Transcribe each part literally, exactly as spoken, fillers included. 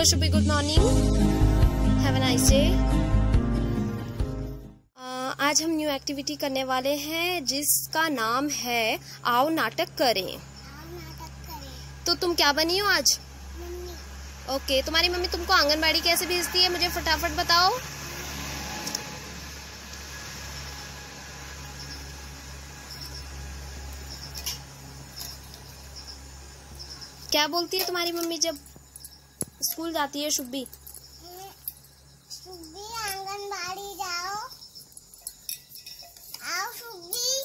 Hello Shubhi, good morning, have a nice day. आज हम new activity करने वाले हैं जिसका नाम है आओ नाटक करें। आओ नाटक करें। तो तुम क्या बनी हो आज? मम्मी। ओके, तुम्हारी मम्मी तुमको आंगनबाड़ी कैसे भेजती है मुझे फटाफट बताओ। क्या बोलती है तुम्हारी मम्मी जब स्कूल जाती है शुभी? शुभी आंगनबाड़ी जाओ। आओ शुभी।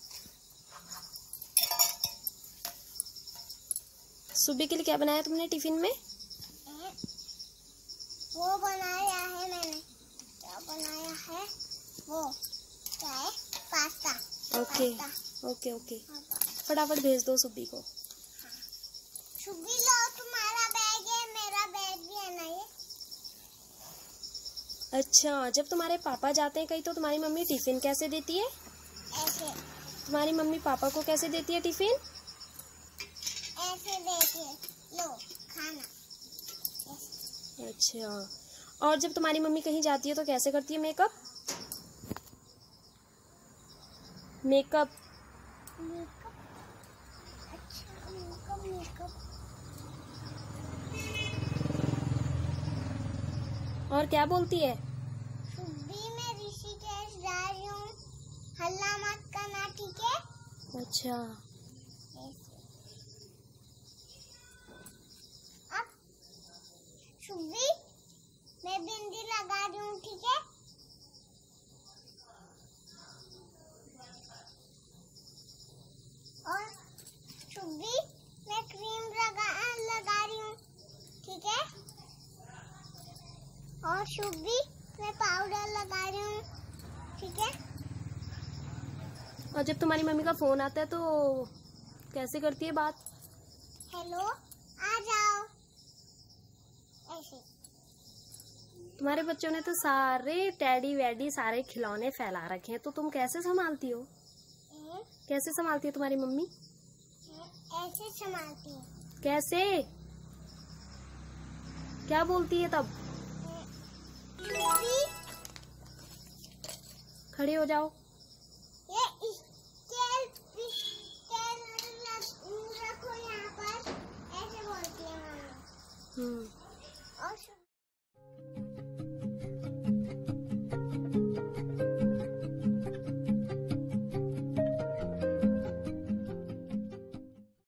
शुभी के लिए क्या बनाया तुमने टिफिन में? वो बनाया है मैंने। क्या बनाया है वो? क्या है? पास्ता। ओके ओके ओके, फटाफट भेज दो शुभी को। शुभी लो, तुम्हारा बैग है, मेरा बैग भी है ना ये। अच्छा, जब तुम्हारे पापा जाते हैं कहीं तो तुम्हारी मम्मी टिफिन कैसे देती है? ऐसे। तुम्हारी मम्मी पापा को कैसे देती है टिफिन? ऐसे देती है, लो खाना। ऐसे। अच्छा, और जब तुम्हारी मम्मी कहीं जाती है तो कैसे करती है मेकअप? Makeup makeup. अच्छा, मेकअप मेकअप। और क्या बोलती है? शुभी मैं ऋषिकेश जा रही हूँ, हल्ला मत करना, ठीक है? अच्छा, अब शुभी मैं बिंदी लगा रही हूँ, ठीक है? और शुभी मैं क्रीम लगा लगा रही हूँ, ठीक है? और शुभी मैं पाउडर लगा रही हूँ, ठीक है? और जब तुम्हारी मम्मी का फोन आता है तो कैसे करती है बात? हेलो, आ जाओ। ऐसे। तुम्हारे बच्चों ने तो सारे टेडी वेडी सारे खिलौने फैला रखे हैं, तो तुम कैसे संभालती हो? ए? कैसे कैसे संभालती है तुम्हारी मम्मी? ऐसे संभालती हूँ। कैसे? क्या बोलती है तब? शुभी खड़े हो जाओ। ये स्केल स्केल रखो यहाँ पर, ऐसे बोलती है मम्मी। हम्म और